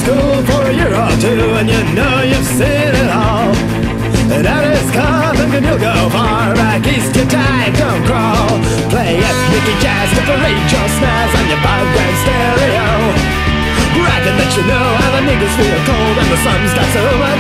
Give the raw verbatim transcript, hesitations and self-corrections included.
school for a year or two, and you know you've seen it all. And out is coming and you'll go far. Back east your time, don't crawl. Play ethnic jazz to parade your snaz on your background stereo. Bragging that you know how the niggas feel cold and the sun's got so much